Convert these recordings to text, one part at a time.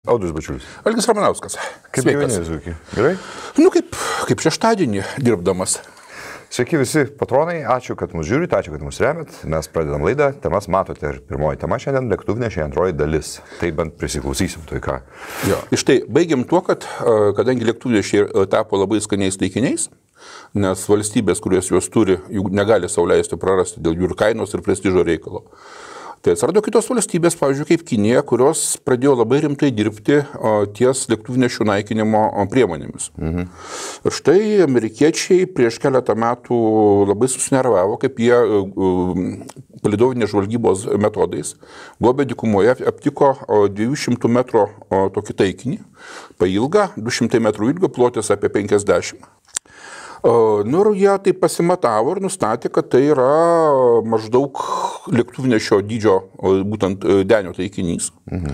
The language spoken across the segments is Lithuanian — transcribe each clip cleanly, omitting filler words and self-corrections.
Audrius Bačiulis. Algis Ramanauskas. Kaip gyveni, Zuki? Gerai? Nu, kaip šeštadienį dirbdamas. Sveiki visi patronai, ačiū, kad mus žiūrite, ačiū, kad mus remiat. Mes pradedam laidą, temas matote ir pirmoji tema šiandien lėktuvnešė, antroji dalis. Tai bent prisiklausysim, tai ką. Jo, iš tai baigiam tuo, kad kadangi lėktuvnešiai tapo labai skaniais taikiniais, nes valstybės, kurios juos turi, jų negali sau leisti prarasti dėl jų ir kainos ir prestižo reikalo. Tai atsirado kitos valstybės, pavyzdžiui, kaip Kinija, kurios pradėjo labai rimtai dirbti ties lėktuvnešių naikinimo priemonėmis. Ir štai amerikiečiai prieš keletą metų labai susinervavo, kaip jie palidovinės žvalgybos metodais Gobio dykumoje aptiko 200 metrų tokį taikinį, pailgą, 200 metrų ilgio, plotis apie 50. Nu ir jie tai pasimatavo ir nustatė, kad tai yra maždaug lėktuvnešio dydžio, būtent denio taikinys.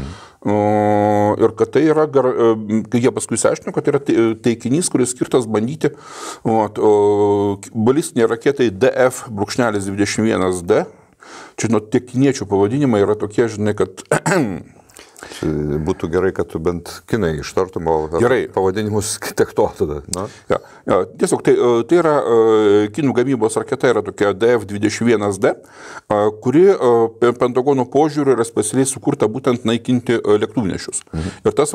Ir kad tai yra, kai jie paskui išsiaiškino, kad tai yra taikinys, kuris skirtas bandyti balistiniai raketai DF-21D. Čia tie kiniečių pavadinimai yra tokie, žinai, kad... Būtų gerai, kad tu bent kinai ištartum, o pavadinimus tektuotų tada. No? Ja, tiesiog tai yra kinų gamybos raketa, yra tokia DF-21D, kuri Pentagono požiūriu yra specialiai sukurta būtent naikinti lėktuvnešius. Ir tas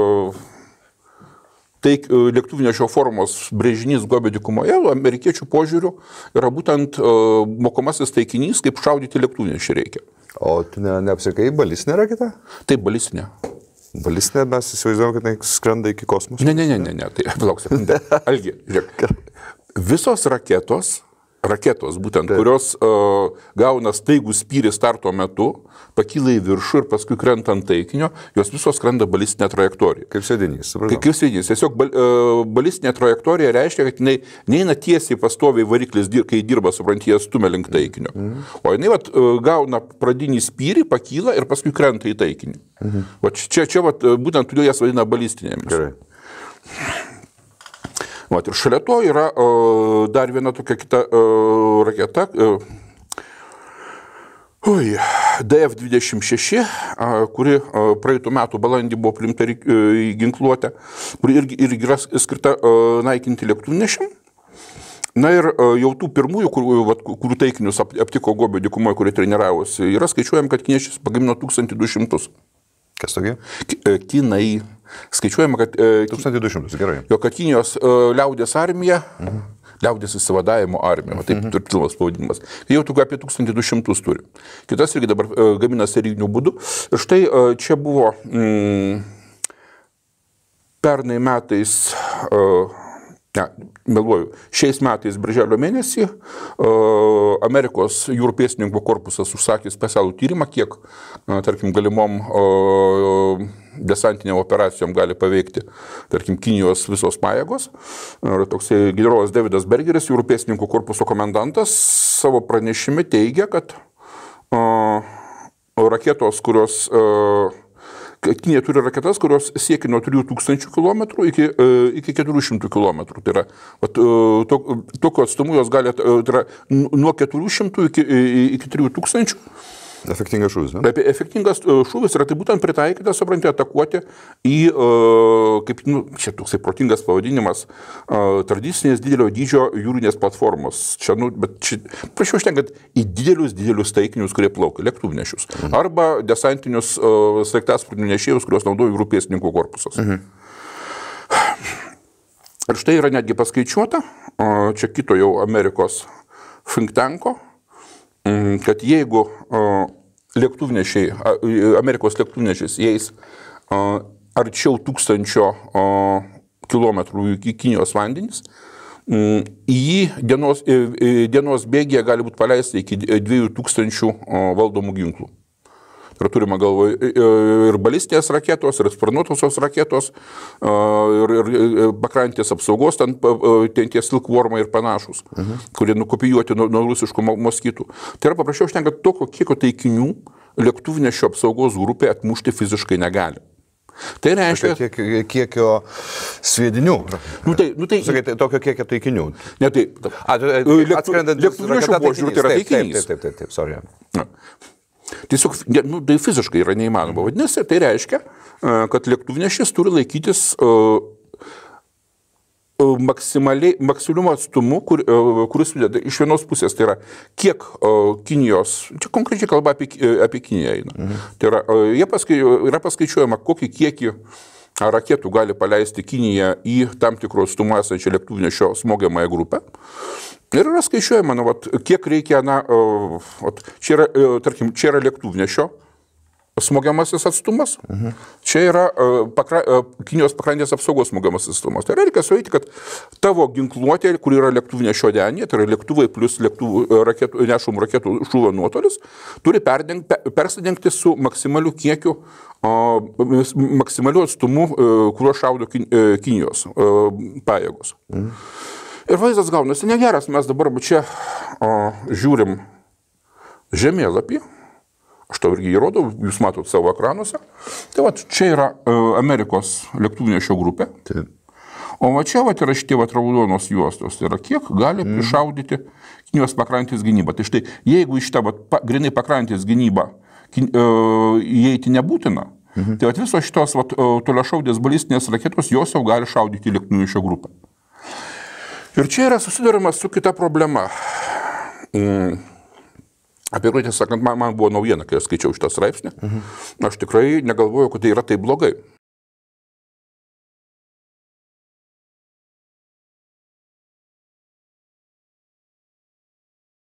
lėktuvnešio formos brėžinys Gobio dykumoje, amerikiečių požiūriu, yra būtent mokomasis taikinys, kaip šaudyti lėktuvnešį reikia. O tu neapsakai balistinę raketą? Taip, balistinę. Balistinę mes įsivaizduojame, kad tai skrenda iki kosmoso? Ne, tai palauk sekundę. Algi, žiūrėk. Visos raketos, būtent, kurios gauna staigų spyrį starto metu, pakyla į viršų ir paskui krenta ant taikinio, jos visos skrenda balistinę trajektoriją. Kaip sėdinys, supratau. Kaip sėdinys. Tiesiog balistinė trajektorija reiškia, kad jinai neina tiesiai pastoviai variklis, kai dirba, supranti, jie stumia link taikinio. O jinai gauna pradinį spyrį, pakyla ir paskui krenta į taikinį. Čia būtent todėl jas vadina balistinėmis. Gerai. Ir šalia to yra dar viena tokia kita raketa, DF-26, kuri praeitų metų balandį buvo priimta į ginkluotę, kuri irgi yra skirta naikinti lėktuvnešiam. Na ir jau tų pirmųjų, kurių taikinius aptiko Gobio dykumoje, kurie treniravosi, yra skaičiuojama, kad kiniečiai pagamino 1200. Kas tokie? Kinai. Skaičiuojama, kad... 1200, gerai. Jo, kad Kinijos liaudės armija, liaudės įsivadavimo armija, taip turtilvas pavadinimas, jau tokiu apie 1200 turi. Kitas irgi dabar gamina serijinių būdų. Ir štai čia buvo pernai metais... meluoju, šiais metais birželio mėnesį Amerikos jūrų pėstininkų korpusas užsakė specialų tyrimą, kiek, tarkim, galimom desantiniam operacijom gali paveikti, tarkim, Kinijos visos pajėgos. Ir toksai generolas Davidas Bergeris, jūrų pėstininkų korpuso komendantas, savo pranešime teigia, kad raketos, kurios... Kinija turi raketas, kurios siekia nuo 3000 km iki 400 km. Tai yra, tokiu atstumu jos gali, tai yra nuo 400 iki 3000. Efektingas šūvis, ne? Efektingas šūvis yra tai būtent pritaikytas, supranti, atakuoti į, kaip, čia toksai protingas pavadinimas, tradicinės didelio dydžio jūrinės platformos. Čia, bet čia, prašiau užtenka į didelius taikinius, kurie plaukia, lėktuvnešius. Arba desantinius sraigtasparnių nešėjus, kuriuos naudoja jūrų pėstininkų korpusas. Ir štai yra netgi paskaičiuota, čia kito jau Amerikos think tanko, kad jeigu Amerikos lėktuvnešis eis arčiau 1000 kilometrų iki Kinijos vandenis, į jį dienos bėgyje gali būti paleista iki 2000 valdomų ginklų. Ir turime galvoje ir balistinės raketos, ir sparnuotosios raketos, ir pakrantės apsaugos, ten tie silkvormai ir panašus, kurie nukopijuoti nuo rusiškų moskitų. Tai yra paprasčiau užtenka tokio kiekio taikinių lėktuvnešio apsaugos grupė atmušti fiziškai negali. Tai reiškia... Kiekio sviedinių. Sakai, tokio kiekio taikinių. Ne, tai... Atskrendant lėktuvnešio požiūriu tai yra taikinys. Taip, sorry. Tiesiog, nu, tai fiziškai yra neįmanoma. Vadinasi, tai reiškia, kad lėktuvnešis turi laikytis maksimaliu atstumu, kuris sudeda iš vienos pusės, tai yra kiek Kinijos, čia konkrečiai kalba apie Kiniją eina. Tai yra paskaičiuojama, kokį kiekį raketų gali paleisti Kinija į tam tikrų atstumų esančią lėktuvnešio smogiamąją grupę. Ir yra skaičiuojama, kiek reikia, čia yra lėktuvnešio smogiamasis atstumas, čia yra Kinijos pakrantės apsaugos smogiamasis atstumas. Tai reikia sueiti, kad tavo ginkluotė, kur yra lėktuvnešio denė, tai yra lėktuvai plus nešamų raketų šūvio nuotolis, turi persidengti su maksimaliu kiekiu, maksimaliu atstumu, kuriuo šaudo Kinijos pajėgos. Ir vaizdas gaunasi negeras, mes dabar čia žiūrim žemėlapį, aš tau irgi įrodau, jūs matot savo ekranuose. Tai va, čia yra Amerikos lėktuvnešio grupė, o va čia yra šitie raudonos juostos, tai yra kiek gali prišaudyti Kinijos pakrantės gynybą. Tai štai, jeigu iš tą grinai pakrantės gynybą įeiti nebūtina, tai visos šitos toliašaudės balistinės raketos, jos jau gali šaudyti lėktuvnešio grupę. Ir čia yra susidurimas su kita problema. Apie kurį, tiesą sakant, man buvo naujiena, kai aš skaičiau šitą straipsnį. Aš tikrai negalvoju, kad tai yra taip blogai.